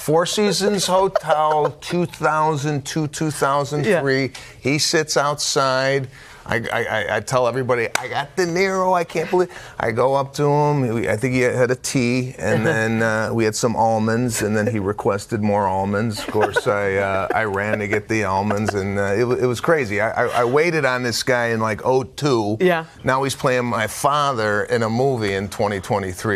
Four Seasons Hotel, 2002, 2003. Yeah. He sits outside. I tell everybody, I got De Niro, I can't believe. I go up to him, I think he had a tea, and then we had some almonds, and then he requested more almonds. Of course, I ran to get the almonds, and it was crazy. I waited on this guy in like '02. Yeah. Now he's playing my father in a movie in 2023.